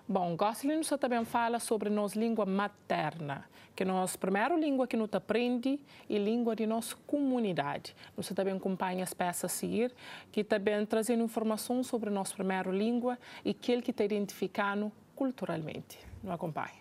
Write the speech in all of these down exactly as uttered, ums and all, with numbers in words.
Bom, Gosselin você também fala sobre nossa língua materna, que é a nossa primeira língua que nós aprende e língua de nossa comunidade. Você também acompanha as peças a seguir, que também trazendo informação sobre a nossa primeira língua e aquele que está identificando culturalmente. Nos acompanhe.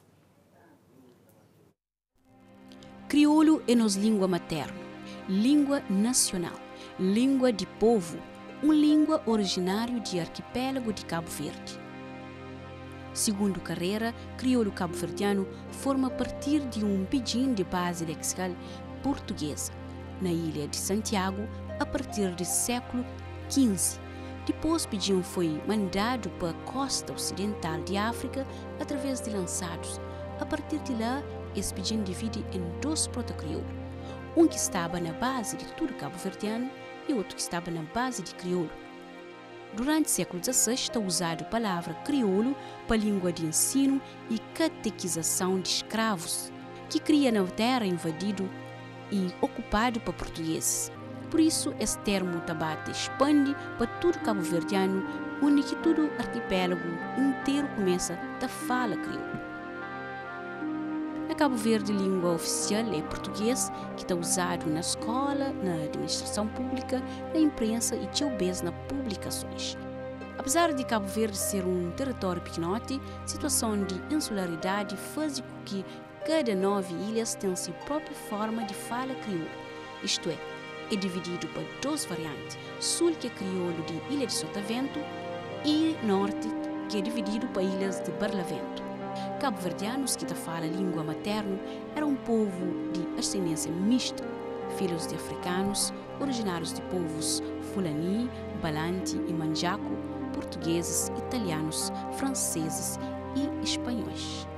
Crioulo é nossa língua materna, língua nacional, língua de povo, uma língua originária do arquipélago de Cabo Verde. Segundo carreira, crioulo cabo-verdiano forma partir de um pidgin de base lexical portuguesa, na ilha de Santiago, a partir do século quinze. Depois, o pidgin foi mandado para a costa ocidental de África através de lançados. A partir de lá, esse pidgin divide em dois proto-crioulos, um que estava na base de tudo cabo-verdiano e outro que estava na base de crioulo. Durante o século dezesseis, está usado a palavra crioulo para a língua de ensino e catequização de escravos, que cria na terra invadido e ocupado por portugueses. Por isso, esse termo tabate expande para todo cabo-verdiano, onde que todo o arquipélago inteiro começa a falar crioulo. Na Cabo Verde, a língua oficial é português, que está usado na escola, na administração pública, na imprensa e teu vez nas publicações. Apesar de Cabo Verde ser um território pequenote, a situação de insularidade faz com que cada nove ilhas tenha a sua própria forma de fala crioulo. Isto é, é dividido para duas variantes, sul que é crioulo de Ilha de Sotavento e norte que é dividido para ilhas de Barlavento. Cabo-verdianos que falam a língua materna era um povo de ascendência mista, filhos de africanos, originários de povos Fulani, Balante e Manjaco, portugueses, italianos, franceses e espanhóis.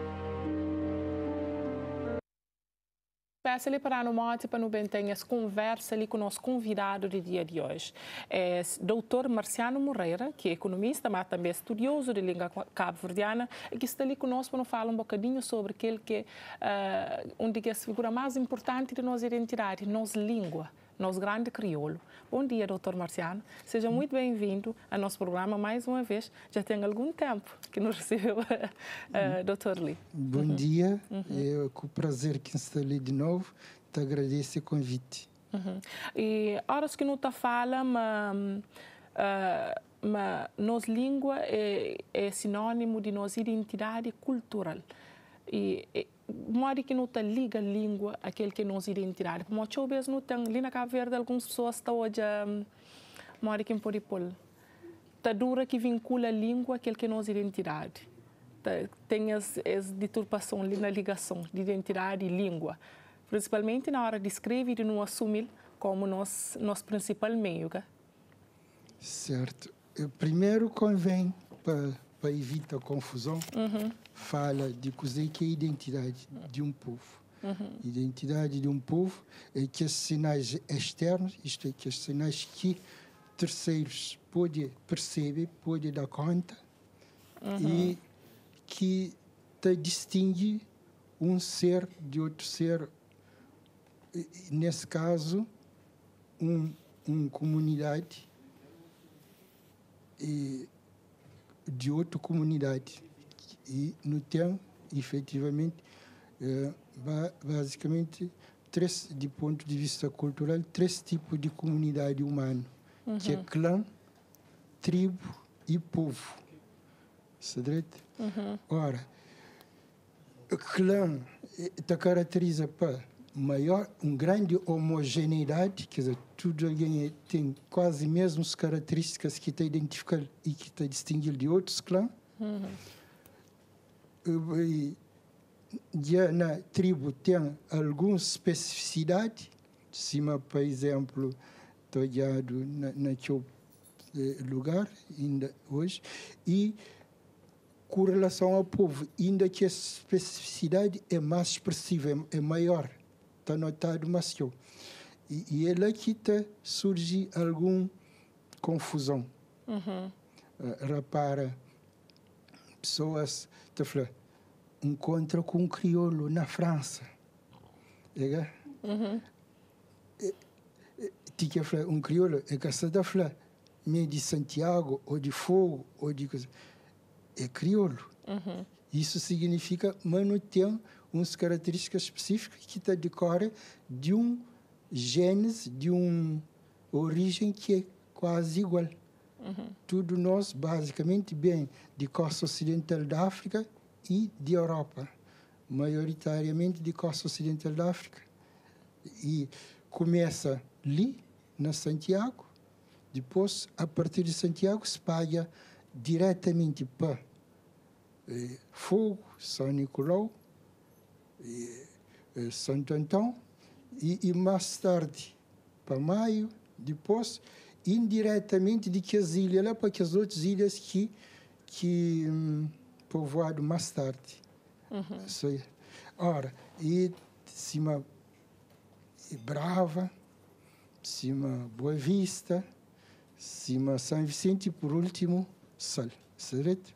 Peço-lhe para no mote para não tenha conversa ali com o nosso convidado de dia de hoje. É doutor Marciano Moreira, que é economista, mas também estudioso de língua cabo-verdiana, e que está ali conosco para falar um bocadinho sobre aquele que é uh, um das figuras mais importantes da nossa identidade, nossa língua, nosso grande crioulo. Bom dia, doutor Marciano. Seja muito bem-vindo ao nosso programa mais uma vez. Já tem algum tempo que nos recebeu, uh, doutor Lee. Bom uhum. dia, uhum. é com prazer que estou ali de novo. Te agradeço o convite. Uhum. E horas que não está fala, mas uh, mas nossa língua é, é sinônimo de nossa identidade cultural. E, e modo que não está liga a língua àquele que é nossa identidade. Como eu vejo não tem ali na Cabo Verde algumas pessoas estão hoje modo que pode pôr tá dura que vincula a língua àquele que é nossa identidade. Tá, tem as, as deturpação ali na ligação de identidade e língua, principalmente na hora de escrever e de não assumir como nosso nosso principal meio, tá? Certo. Eu, primeiro convém para para evitar confusão, uhum. fala de coisa que é a identidade de um povo. Uhum. Identidade de um povo é que os sinais externos, isto é, que os sinais que terceiros podem perceber, podem dar conta, uhum. e que te distingue um ser de outro ser. Nesse caso, um, uma comunidade e de outra comunidade. E não tem, efetivamente, é, basicamente, três, de ponto de vista cultural, três tipos de comunidade humana, uhum. que é clã, tribo e povo. Certo? Uhum. Ora, o clã te caracteriza para maior, uma grande homogeneidade, quer dizer, tudo alguém tem quase mesmas características que te identificam e que te distinguem de outros clãs. Uhum. E, já na tribo tem alguma especificidade, cima, por exemplo, estou na naquele lugar ainda hoje, e com relação ao povo, ainda que a especificidade é mais expressiva, é, é maior. Está notado, mas eu. E, e é lá que tá, surge alguma confusão. Uhum. Uh, repara, pessoas te falam, encontra com um crioulo na França. É, uhum. Tinha falar, um crioulo é que você está falando, meio de Santiago, ou de Fogo, ou de coisa. é crioulo. Uhum. Isso significa manter umas características específicas que está decorre de um genes, de uma origem que é quase igual. Uhum. Tudo nós, basicamente, bem de costa ocidental da África e de Europa. Maioritariamente de costa ocidental da África. E começa ali, na Santiago, depois, a partir de Santiago, espalha diretamente para eh, Fogo, São Nicolau, eh, eh, Santo Antão, e, e mais tarde para Maio, depois, indiretamente de que as ilhas, lá para que as outras ilhas que, que hum, povoado mais tarde. Uhum. Isso aí. Ora, e cima Brava, cima Boa Vista, cima São Vicente e, por último, Sal. Certo?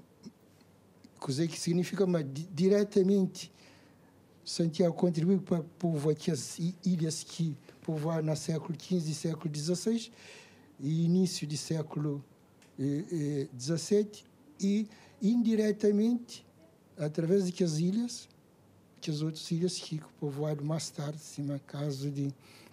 Coisa que significa, mas diretamente, Santiago contribuiu para povoar as ilhas que povoaram no século quinze e século dezesseis, e início do século dezessete, e indiretamente, através de que as ilhas, que as outras ilhas que povoaram mais tarde, cima caso de,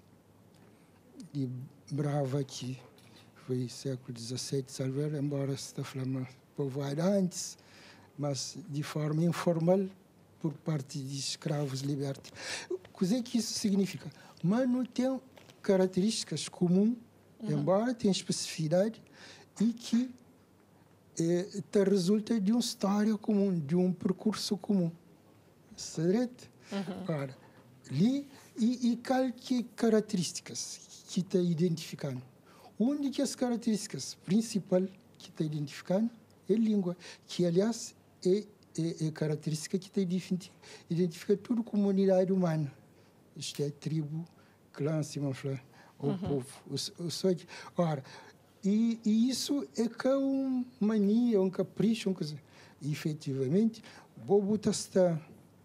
de Brava, que foi século dezessete, salvo, embora está falando povoado antes, mas de forma informal, por parte de escravos libertos. O que é que isso significa? Mano tem características comuns, uhum. embora tenha especificidade, e que eh, te resulta de uma história comum, de um percurso comum. Certo? Uhum. Ora, ali, e, e qual que características que está identificando? Uma das características principais que está identificando é a língua, que, aliás, é É, é característica que identifica, identifica toda a comunidade humana. Isto é tribo, clã, se não for, o uhum. povo. O, o, ora, e, e isso é que é uma mania, um capricho, uma coisa. E, efetivamente, o bobo está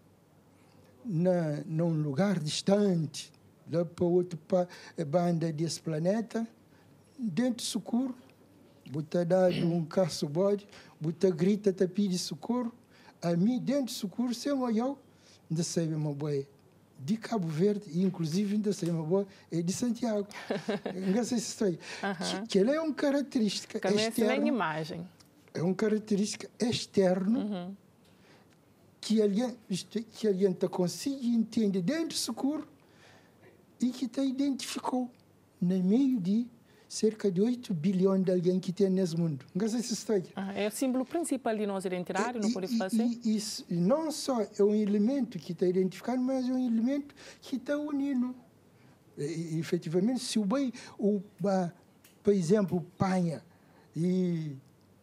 na, num lugar distante, lá para outra banda desse planeta, dentro do socorro, botar dado um caço-bode, botar grita, está pedindo socorro. A mim, dentro do socorro, se eu ainda sei uma boa de Cabo Verde, e inclusive ainda sei uma boa é de Santiago. Não sei se sei. Uh-huh. Que ela é uma característica externa. Imagem. É uma característica externa uh-huh. que alguém que alguém está consegue entender dentro do socorro e que está identificou no meio de cerca de oito bilhões de alguém que tem nesse mundo. Não sei se está aí. Ah, é o símbolo principal de nossa identidade, não pode fazer? E, isso não só é um elemento que está identificado, mas é um elemento que está unindo. E, e, efetivamente, se o bem, o, por exemplo, panha e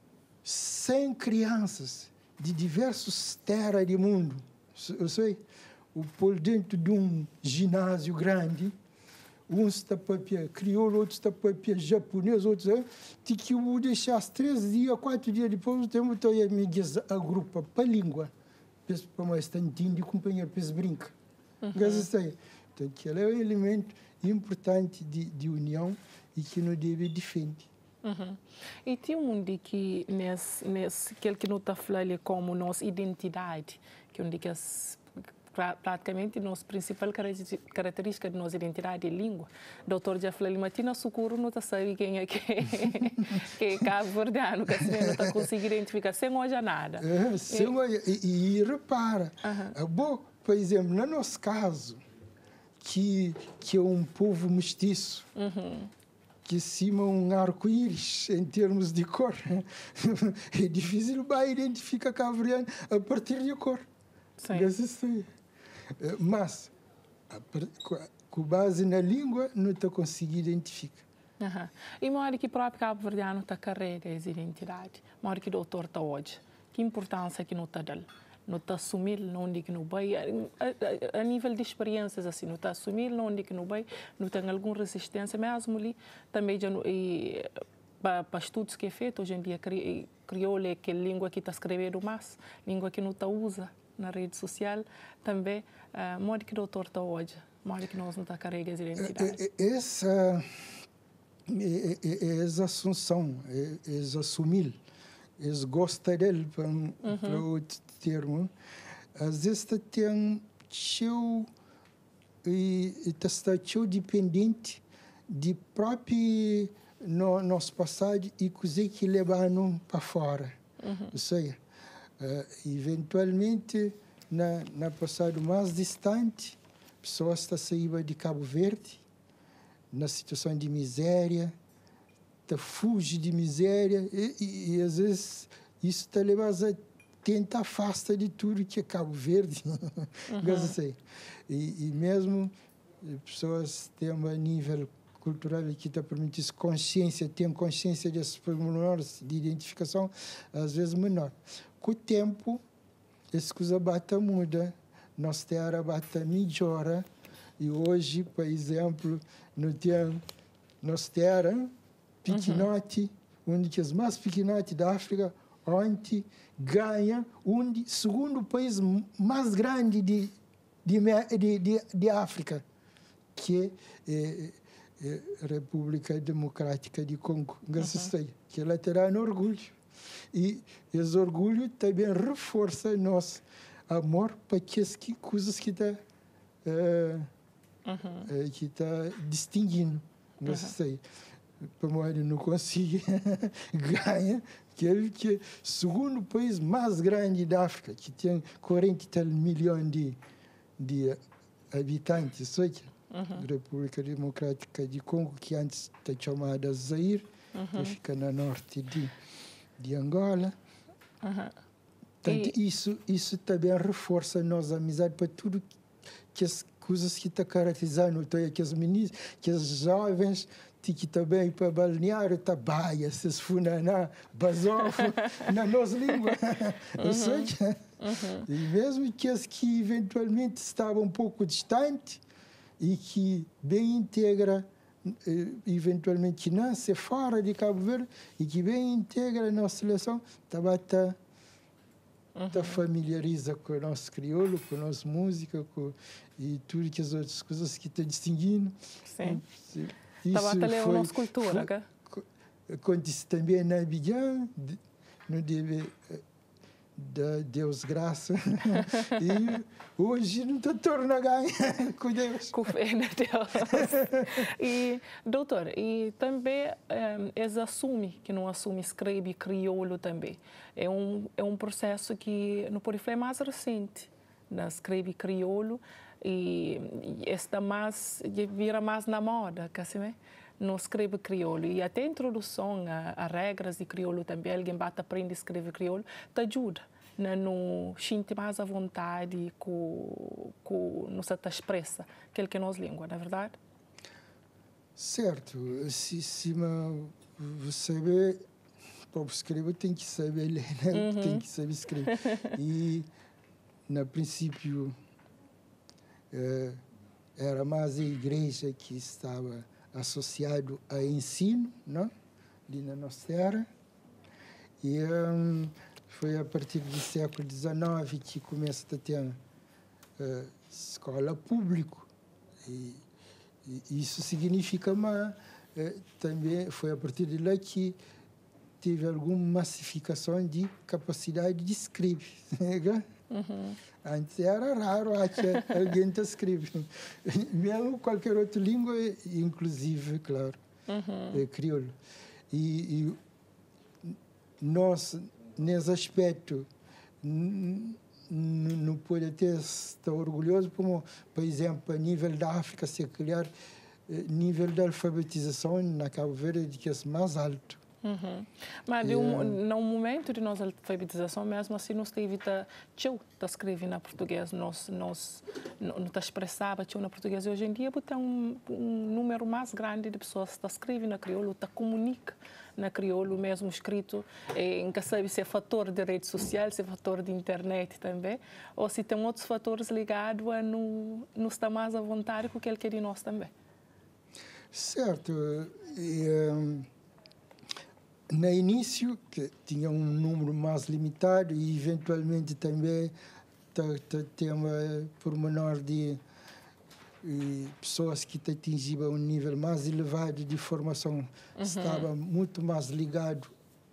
cem crianças de diversos terras do mundo, eu sei, o pôr dentro de um ginásio grande, uns está para crioulo, outros está para japonês, outros tem que o deixar três dias, quatro dias depois, o tempo está aí a agrupa para a língua, para mais tantinho de companheiro, para brinca. Uhum. Então, que ela é um elemento importante de, de união e que não deve defender. Uhum. E tem um mundo que nesse nesse que ele que não está falando como nossa identidade, que um que as praticamente nossa principal característica de nossa identidade é a língua. O doutor já falou, mas na socorro não está sabe quem é que que é cabo-verdiano, que assim não está conseguindo identificar sem hoje nada. É, sem e, e, e repara, uhum. bom, por exemplo, no nosso caso, que que é um povo mestiço. Uhum. Que cima um arco-íris em termos de cor. É difícil vai identificar cabo-verdiano a partir de cor. Sim. Mas, com base na língua, não está conseguindo identificar. Uhum. E uma hora que o próprio cabo-verdiano está carrega essa identidade, uma hora que o doutor está hoje, que importância que não está dando? Não está assumir onde que não vai, a, a, a nível de experiências assim, não está assumir onde que não vai, não tem alguma resistência, mesmo ali também já para estudos que é feito hoje em dia, crioulo é que língua que está escrevendo mais, língua que não está usa na rede social, também, uh, modo que o doutor está hoje, modo que nós não está carregando essa identidade. Essa, essa assunção, esse assumir eles gostam dele, para um Uhum. outro termo. Às vezes tem teu e está teu dependente de próprio no nosso passado e coisa que levaram para fora. Uhum. Ou seja, uh, eventualmente na na passado mais distante, pessoas estão saindo de Cabo Verde na situação de miséria, tá fuge de miséria e, e, e às vezes isso te leva a tentar afastar de tudo que é Cabo Verde. Uhum. Assim. E, e mesmo pessoas têm um nível cultural que te permite consciência, têm consciência desses pormenores de identificação, às vezes menor. Com o tempo, essa coisa bate muda, nossa terra bate melhora, e hoje, por exemplo, não tem nossa terra pequenote, uhum. onde que os mais pequenotes da África, onde ganha, onde segundo país mais grande de de de, de, de África, que é, é a República Democrática de Congo, uhum. que ela terá no orgulho. E esse orgulho também reforça nosso amor para aquelas coisas que está uh, uhum. que está distinguindo. Não sei. Para modo não consiga ganha aquele que é o segundo país mais grande da África, que tem quarenta e tal milhões de, de habitantes. Só que uhum. República Democrática de Congo, que antes está chamada Zaire, uhum. que fica no norte de, de Angola. Uhum. Portanto, e... isso, isso também reforça a nossa amizade para tudo que as coisas que está caracterizando, então, que os meninos, que os jovens, que também para balneário, tabaia, se funaná, basofo, na nossa língua. Ou seja, uhum. e mesmo que as que eventualmente estavam um pouco distantes e que bem integra, eventualmente nasce fora de Cabo Verde e que bem integra a nossa seleção, também está Uhum. familiariza com o nosso crioulo, com a nossa música, com, e tudo que as outras coisas que estão distinguindo. Sim. Estava a ler a nossa cultura, foi, acontece também na Abidjan, não deve dar Deus graça. E hoje não estou tornando a ganhar com Deus. Com fé na Deus. E, doutor, e também um, eles assumem que não assume escreve crioulo também. É um, é um processo que no Poriflé é mais recente, na escreve crioulo, e, e está mais, vira mais na moda, que assim, não escreve crioulo. E até a introdução a, a regras de crioulo também, alguém bate aprende a escrever crioulo, te ajuda. Não sinto mais à vontade com com nossa expressa aquele que é a nossa língua, não é verdade? Certo. Se, se você saber para escrever tem que saber ler, né? Uhum. Tem que saber escrever. E no princípio eh, era mais a igreja que estava associado a ensino, não? Ali na nossa terra. E um, foi a partir do século dezenove que começa a ter uh, escola pública. E, e isso significa uma, uh, também foi a partir de lá que teve alguma massificação de capacidade de escrever. Uhum. Antes era raro que alguém te escreve. Mesmo qualquer outra língua, inclusive, claro, uhum. é crioulo. E, e nós, nesse aspecto, não pode ter estar orgulhoso, como, por exemplo, a nível da África secular, nível de alfabetização na Cabo Verde que é mais alto. Uhum. Mas de um, no momento de nossa alfabetização, mesmo assim, nós teve que tá escrever na português, nós nós não tá expressava tchau na português. E hoje em dia, tem um, um número mais grande de pessoas que escrevem na crioulo, tá comunica na crioulo mesmo escrito, e nunca sabe se é fator de rede social, se é fator de internet também, ou se tem outros fatores ligados a não não estar mais à vontade com aquele que é de nós também. Certo. E, um... No início, que tinha um número mais limitado e, eventualmente, também tem uma pormenor de e, pessoas que atingiam um nível mais elevado de formação, uhum. estava muito mais ligado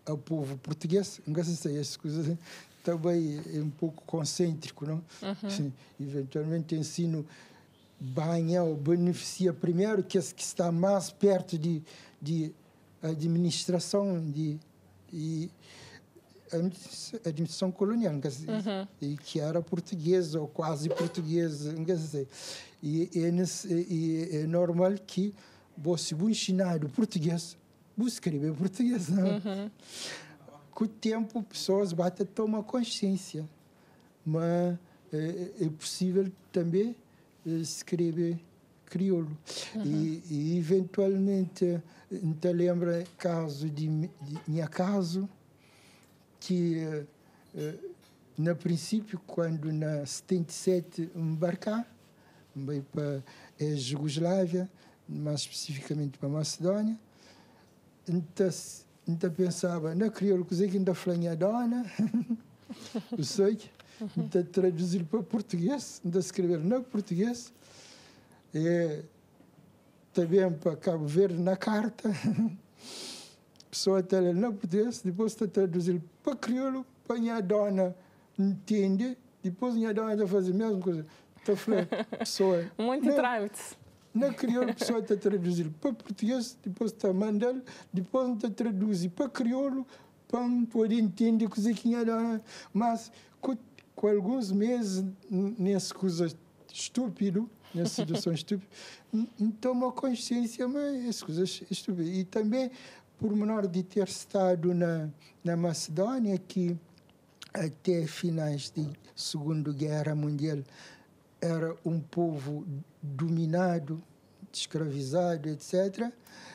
ao povo português, não sei, essas coisas também é um pouco concêntrico, não? Uhum. Sim, eventualmente ensino banha ou beneficia primeiro que que está mais perto de de administração de, de administração colonial, uhum. e que era portuguesa ou quase portuguesa, e é, nesse, e é normal que você vou ensinar o português, vou escrever português, não? Uhum. Com o tempo, pessoas batem a tomar consciência, mas é, é possível também escrever crioulo. Uhum. E, e, eventualmente, te lembra caso de, de minha caso, que, no princípio, quando na setenta e sete embarcar, veio para a Jugoslávia, mais especificamente para a Macedónia, então, então pensava, na crioulo, coisa que ainda flanha dona, eu sei, então traduzir para português, ainda escrever no português, e também para Cabo Verde na carta, pessoa está lendo no português, depois está traduzir para crioulo, para minha dona entende, depois minha dona está fazendo a mesma coisa. Então, falei, pessoa... Muito trâmites. Na crioulo, a pessoa está traduzir para português, depois está mandando, depois está traduzir para crioulo, para poder entender coisa que minha dona... Mas, com, com alguns meses, nessa coisa estúpida, nessa situação estúpida, não toma consciência, mas essas coisas estúpidas. E também, por menor de ter estado na, na Macedónia, que até finais da Segunda Guerra Mundial era um povo dominado, escravizado, etcétera.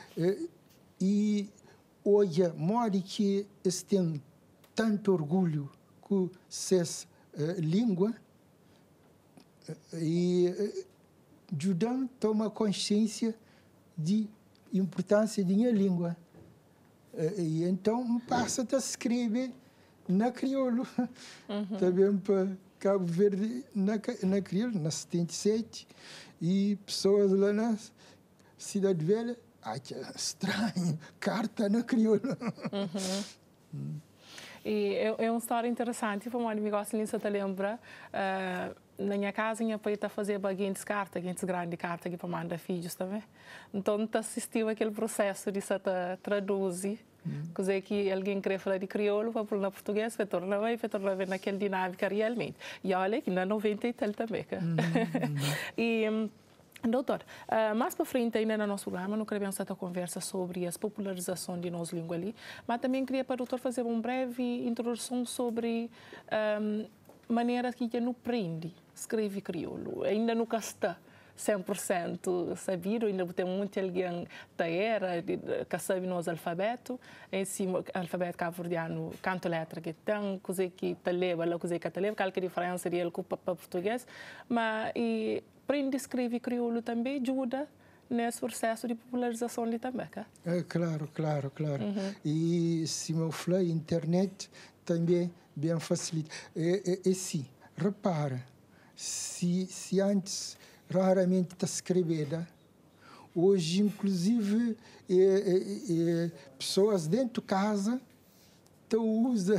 E hoje, mora que eles têm tanto orgulho com essa uh, língua, e Judão toma consciência de importância da minha língua. E então passa a escrever na crioulo. Uhum. Também para Cabo Verde, na, na crioulo, na setenta e sete. E pessoas lá na Cidade Velha, ah, que estranho, carta na crioulo. Uhum. Hum. E é, é uma história interessante, como a amiga Celina te lembra, uh, na minha casa, minha pai está a fazer baguetes carta, baguetes grande carta que para mandar filhos também. Então, está assistiu aquele processo de se traduzir, hum. coisa que alguém queria falar de crioulo para falar português, vai tornar vai, vai tornar ver naquela dinâmica realmente. E olha que na noventa e tal também. Hum, hum. E um, doutor, uh, mais para frente ainda no nosso programa, não queria pensar a conversa sobre a popularização de nossa língua ali, mas também queria para o doutor fazer uma breve introdução sobre um, maneira que ele não aprende escrever crioulo. Ainda nunca está cem por cento sabido, ainda tem muito alguém da era que sabe nosso alfabeto, em cima alfabeto cabo-verdiano, canto letra que tem, coisa que te leva, lá coisa que te leva, qualquer diferença dele com o português, mas e aprender a escrever crioulo também ajuda nesse processo de popularização ali também, tá? É, claro, claro, claro. Uhum. E se eu falar internet também bem facilita. É, é, é sim, repara, se, se antes raramente está escrevida, hoje inclusive é, é, é, pessoas dentro de casa usam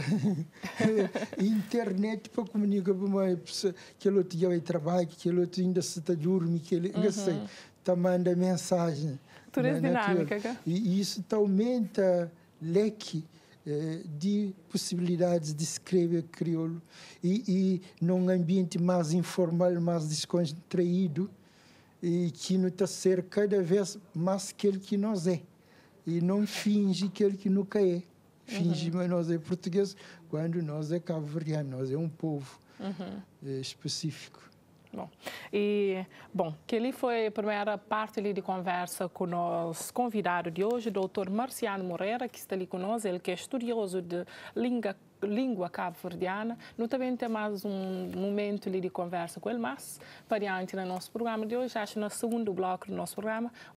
internet para comunicar com uma pessoa que ele outro dia vai trabalhar, que ele outro ainda se está dormindo, que ele uhum. sei, está mandando mensagem. Tudo é dinâmica. Na, e isso tá, aumenta leque eh, de possibilidades de escrever crioulo e, e num ambiente mais informal, mais descontraído, e que não está ser cada vez mais aquele que nós é e não finge aquele que nunca é. Finge, uhum. mas nós é português, quando nós é cabo-verdiano, nós é um povo uhum. é, específico. Bom, e, bom, que ali foi a primeira parte ali de conversa com o nosso convidado de hoje, o doutor Marciano Moreira, que está ali conosco, ele que é estudioso de língua, língua cabo-verdiana. Nós também temos mais um momento ali de conversa com ele, mas variante no nosso programa de hoje, acho no segundo bloco do nosso programa,